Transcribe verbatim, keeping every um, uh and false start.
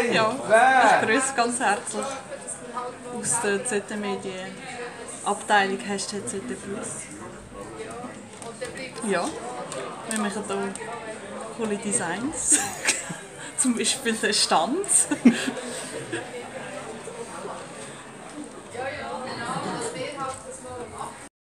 Ja, ich grüße ganz herzlich aus der Z T-Medien Abteilung Hashtag Z T Plus. Ja, wir machen hier coole Designs, zum Beispiel den Stand.